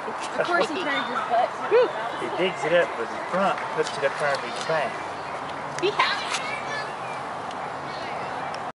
Of course he turns his butt. He digs it up with his front and puts it up there on his back. Be happy.